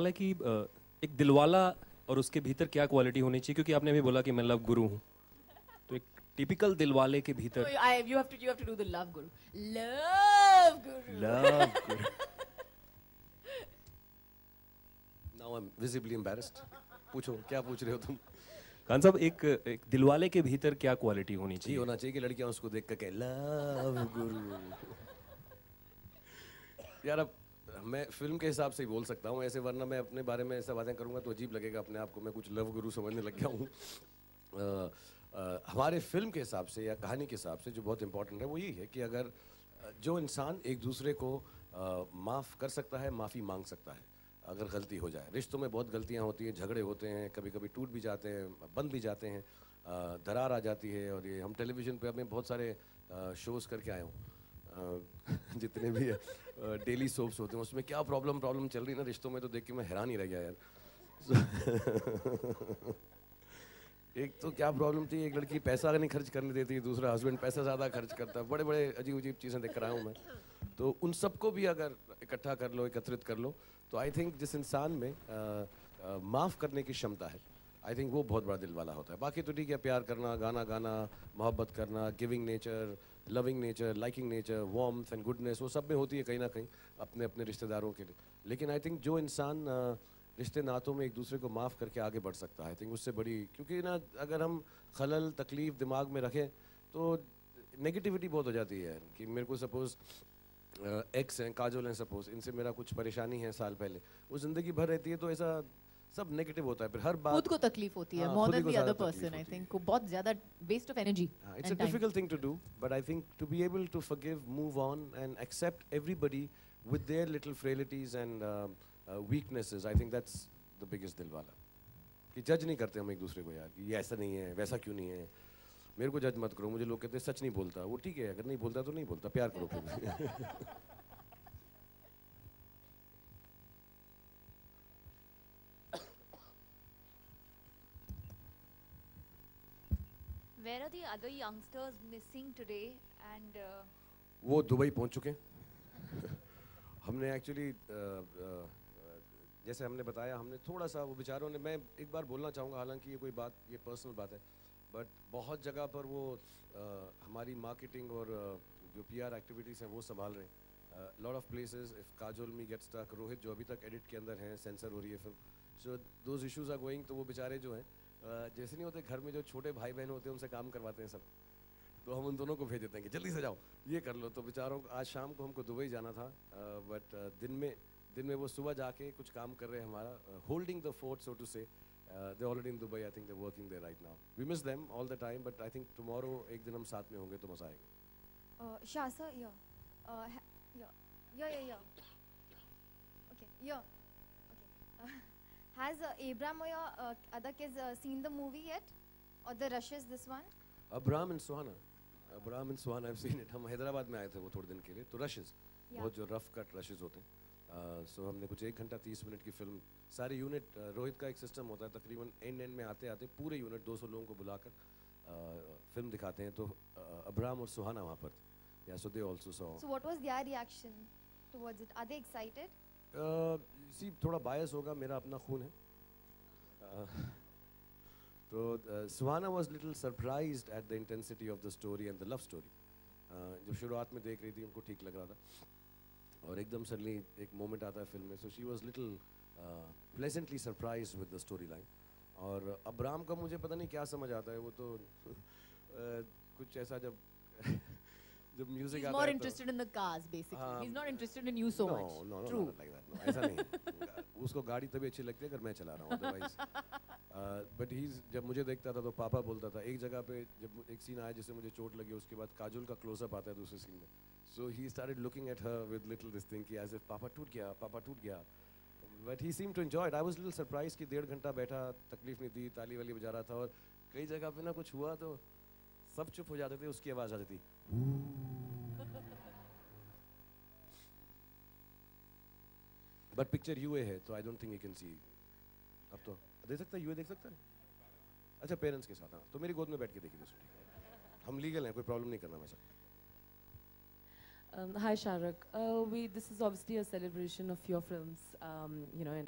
है कि एक दिलवाला और उसके भीतर क्या क्वालिटी होनी चाहिए, क्योंकि आपने अभी बोला कि मैं लव गुरु हूँ, तो एक टिपिकल दिलवाले के भीतर you have to do the love guru. Love guru. Love guru. Now I'm visibly embarrassed. पूछो क्या पूछ रहे हो तुम? खान साहब, एक दिलवाले के भीतर क्या क्वालिटी होनी ये चाहिए? होना चाहिए कि लड़कियां उसको देख कर कहे लव गुरु। यार अब मैं फिल्म के हिसाब से ही बोल सकता हूँ ऐसे, वरना मैं अपने बारे में ऐसा बातें करूँगा तो अजीब लगेगा अपने आप को, मैं कुछ लव गुरु समझने लग गया हूँ। हमारे फिल्म के हिसाब से या कहानी के हिसाब से जो बहुत इंपॉर्टेंट है वो यही है कि अगर जो इंसान एक दूसरे को माफ़ कर सकता है, माफ़ी मांग सकता है अगर गलती हो जाए। रिश्तों में बहुत गलतियाँ होती हैं, झगड़े होते हैं, कभी कभी टूट भी जाते हैं, बंद भी जाते हैं, दरार आ जाती है। और ये हम टेलीविज़न पे अपने बहुत सारे शोज़ करके आए हूँ, जितने भी डेली सोप्स होते हैं उसमें क्या प्रॉब्लम चल रही है ना रिश्तों में, तो देख के मैं हैरान ही रह गया यार। एक तो क्या प्रॉब्लम थी, एक लड़की पैसा नहीं खर्च करने देती, दूसरा हस्बैंड पैसा ज़्यादा खर्च करता है, बड़े बड़े अजीब अजीब चीज़ें देख कर आया हूँ मैं। तो उन सबको भी अगर इकट्ठा कर लो, एकत्रित कर लो, तो आई थिंक जिस इंसान में माफ़ करने की क्षमता है, आई थिंक वो बहुत बड़ा दिल वाला होता है। बाकी तो ठीक है, प्यार करना, गाना गाना, मोहब्बत करना, giving nature, loving nature, liking nature, warmth and goodness, वो सब में होती है कहीं ना कहीं अपने अपने रिश्तेदारों के लिए। लेकिन आई थिंक जो इंसान रिश्ते नातों में एक दूसरे को माफ़ करके आगे बढ़ सकता है, आई थिंक उससे बड़ी, क्योंकि ना अगर हम खलल तकलीफ़ दिमाग में रखें तो नेगेटिविटी बहुत हो जाती है कि मेरे को सपोज़ एक्स हैं, काजोल हैं सपोज़, इनसे मेरा कुछ परेशानी है साल पहले, वो ज़िंदगी भर रहती है, तो ऐसा सब नेगेटिव होता है, फिर हर बात खुद को तकलीफ होती है, more than the other person, I think, को बहुत ज़्यादा waste of energy. It's a difficult thing to do, but I think to be able to forgive, move on, and accept everybody with their little frailties and weaknesses, I think that's the biggest दिलवाला। कि जज नहीं करते हम एक दूसरे को यार, कि ये ऐसा नहीं है, वैसा क्यों नहीं है, मेरे को जज मत करो। मुझे लोग कहते हैं सच नहीं बोलता, वो ठीक है, अगर नहीं बोलता तो नहीं बोलता, प्यार करो फिर। Where are the other youngsters missing today? And वो दुबई पहुंच चुके हैं। हमने एक्चुअली जैसे हमने बताया, हमने थोड़ा सा वो बेचारों ने, मैं एक बार बोलना चाहूँगा, हालांकि ये कोई बात, ये पर्सनल बात है, बट बहुत जगह पर वो हमारी मार्केटिंग और जो पीआर एक्टिविटीज़ हैं वो संभाल रहे हैं। Lot of places, if Kajol me get stuck, Rohit जो अभी तक एडिट के अंदर हैं, सेंसर हो रही है film, so those issues are going, तो वो बेचारे जो हैं जैसे नहीं होते घर में जो छोटे भाई बहन होते हैं उनसे काम करवाते हैं सब, तो हम उन दोनों को भेज देते हैं कि जल्दी से जाओ ये कर लो। तो बेचारों को आज शाम को हमको दुबई जाना था, बट दिन में वो सुबह जाके कुछ काम कर रहे हैं हमारा, holding the fort so to say. They already in Dubai, I think they working there right now. We miss them all the time, but I think tomorrow एक दिन हम साथ में होंगे तो मजा आएगा। Shah sir, yeah. Okay, yeah. Okay. Has Abraham or your other kids seen the movie yet, or the rushes this one? Abraham and Suhana, I've seen it. हम हैदराबाद में आए थे वो थोड़े दिन के लिए, तो रशेस बहुत जो रफ कट रशेस होते हैं, सो हमने कुछ 1 घंटा 30 मिनट की फिल्म, सारे यूनिट, रोहित का एक सिस्टम होता है, तकरीबन एंड में आते आते पूरे यूनिट 200 लोगों को बुलाकर फिल्म दिखाते हैं, तो अब्राहम और सुहाना वहाँ पर थे, so they also saw. So what was their reaction towards it? Are they excited? सी थोड़ा बायस होगा, मेरा अपना खून है, तो सुहाना was little surprised at the intensity of the story and the love story. जब शुरुआत में देख रही थी उनको ठीक लग रहा था, और एकदम सडनली एक मोमेंट आता है फिल्म में, so she was little pleasantly surprised with the storyline. और अब्राम का मुझे पता नहीं क्या समझ आता है, वो तो कुछ ऐसा जब म्यूजिक आता है, more interested in the cars basically. He's not interested in you so much. No, True. not like that. No, ऐसा नहीं। उसको गाड़ी तभी अच्छी लगती है अगर मैं चला रहा हूँ, otherwise. But जब मुझे देखता था तो पापा बोलता था। एक जगह पे जब एक सीन आया जिससे मुझे चोट लगी, उसके बाद काजोल का क्लोजअप आता है दूसरे सीन में, so he started looking at her with little this thing, as if पापा टूट गया। But he seemed to enjoy it. I was a little surprised कि 1.5 घंटा बैठा, तकलीफ नहीं दी, ताली वाली बजा रहा था, और कई जगह पे ना कुछ हुआ तो सब चुप हो जाते थे, उसकी आवाज आती थी। But picture UA है, तो I don't think you can see. अब तो देख सकता है, UA देख सकता है। अच्छा, पेरेंट्स के साथ, हाँ, तो मेरी गोद में बैठ के देखिए, हम लीगल हैं, कोई प्रॉब्लम नहीं करना वैसा। Hi, Shah Rukh. This is obviously a celebration of your films, you know, and, with.